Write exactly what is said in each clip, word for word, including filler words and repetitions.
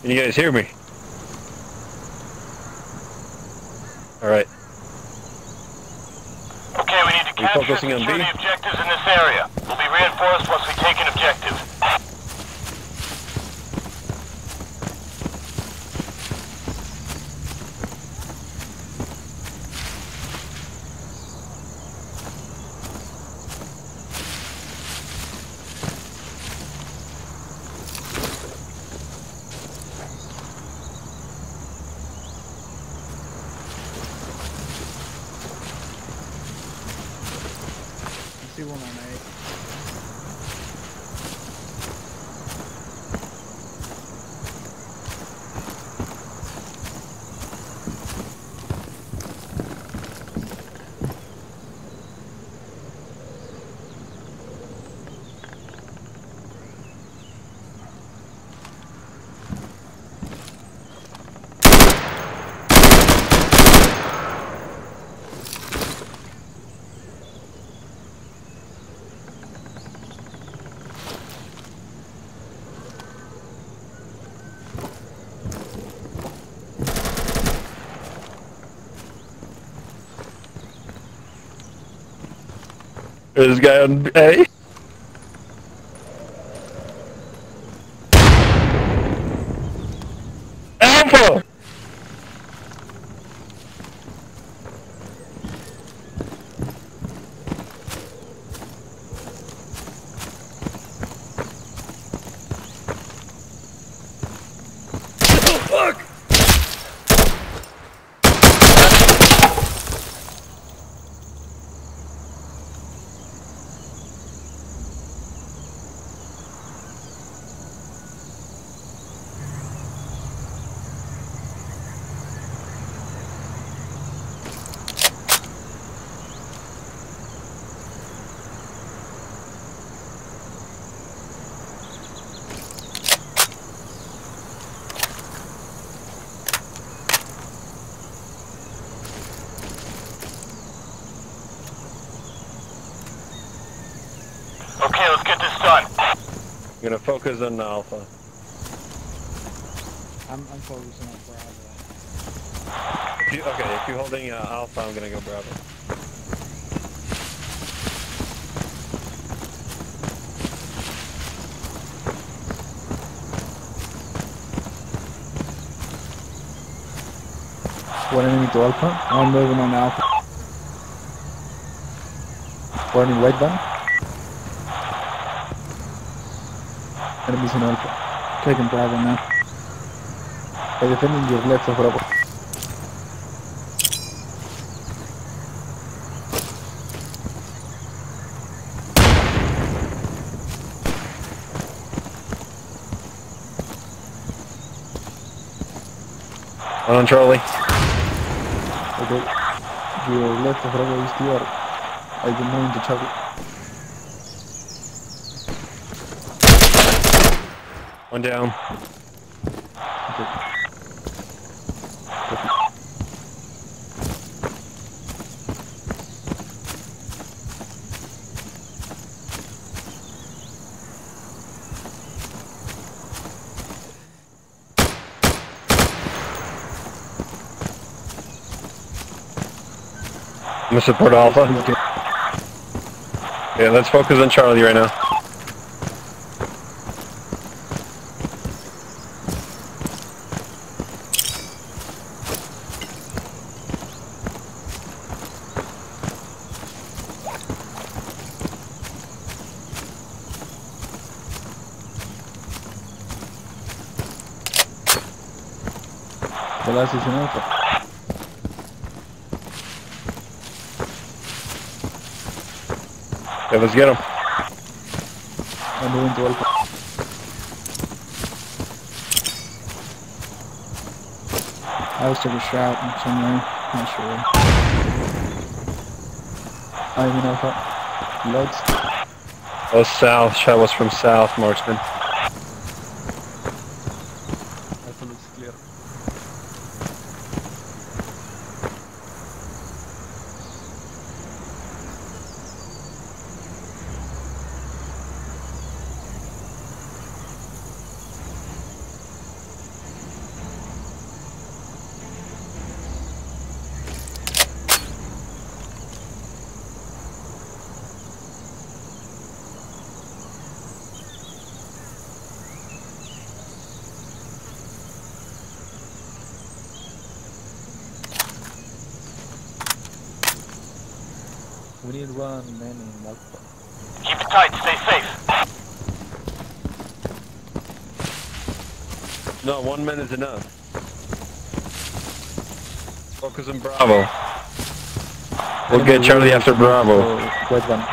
Can you guys hear me? Alright. Okay, we need to capture and secure the objectives in this area. We'll be reinforced once we take an objective. See one on eight. There's this guy on A. Alpha! Oh, fuck! Okay, let's get this done. I'm gonna focus on Alpha. I'm, I'm focusing on Bravo. If you, okay, if you're holding uh, Alpha, I'm gonna go Bravo. One enemy to Alpha. I'm moving on Alpha. Warning, white van. Enemies in Alpha. Taking Bravo now. They're defending your left of Bravo. One on Charlie. Okay. Your left of Bravo is clear. I can move into Charlie. One down. Okay. Copy. I'm gonna support Alpha. Yeah, let's focus on Charlie right now. The last is in Alpha. Yeah, let's get him. I'm moving to Alpha. I was took a shot from somewhere. Not sure. I'm in Alpha. Loads. Oh, south. Shot was from south, marksman. Alpha looks clear. We need one man in Alpha. Keep it tight, stay safe. No, one man is enough. Focus on Bravo. We'll get Charlie after Bravo. Red one.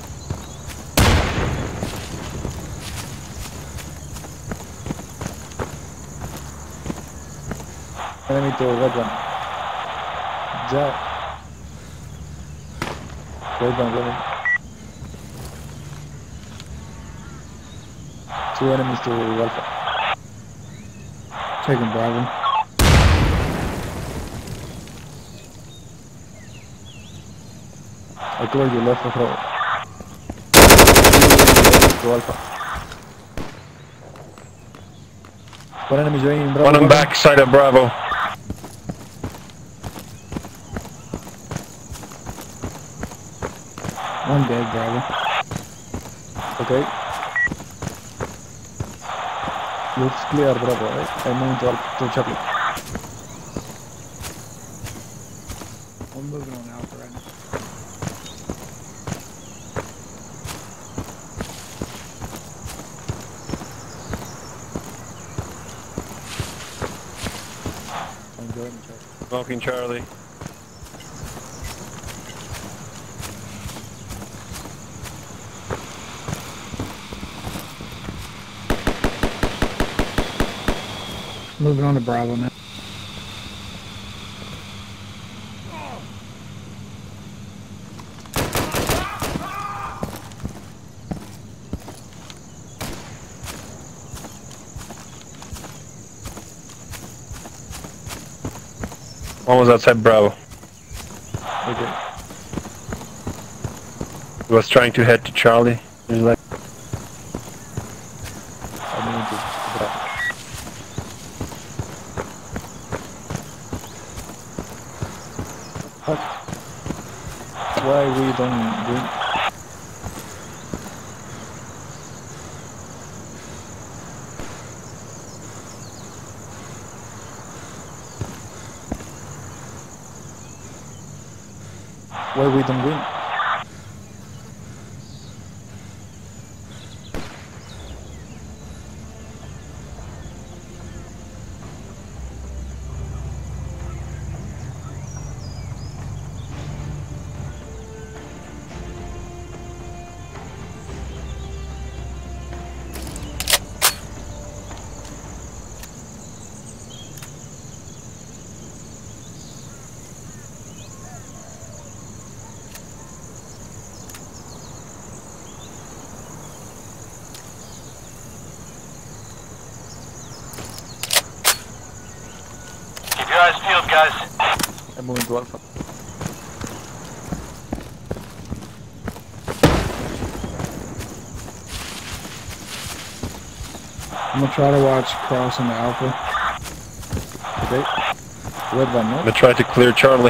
Enemy to red one. Ja. Red one, red one. Two enemies to Alpha. Taking Bravo. I told you left for to Alpha. One enemy joining Bravo. One on back side of Bravo. One dead Bravo. Okay. Looks clear Bravo, right? I'm moving to, to Charlie. I'm moving on Alpha right now. I'm going to Charlie. Smoking Charlie. Moving on to Bravo now. One was outside Bravo. Okay. He was trying to head to Charlie. He's like, I'm moving to Bravo. Fuck. Why we don't win? Why we don't win? Keep your eyes peeled, guys. I'm moving to Alpha. I'm gonna try to watch cross on the Alpha. Okay. Red one, I'm no? gonna try to clear Charlie.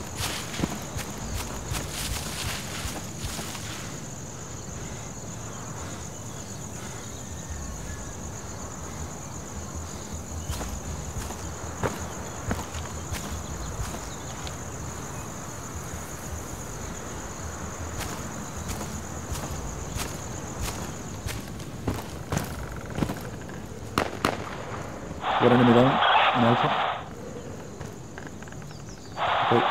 One enemy down in Alpha. Okay.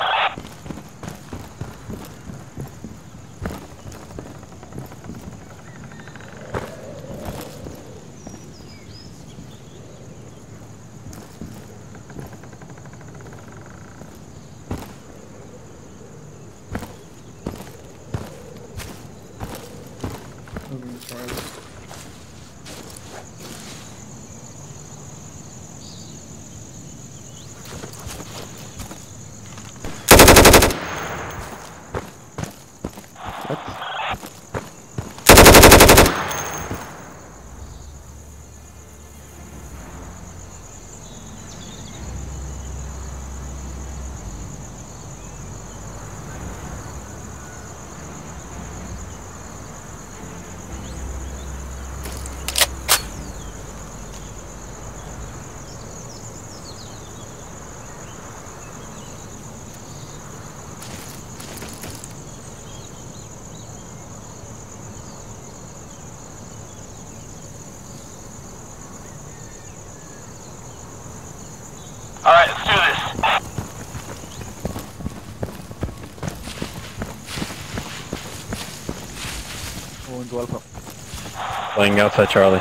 Moving to Charlie. to Alpha. Playing outside Charlie.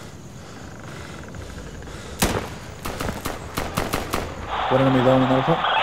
One enemy down in Alpha.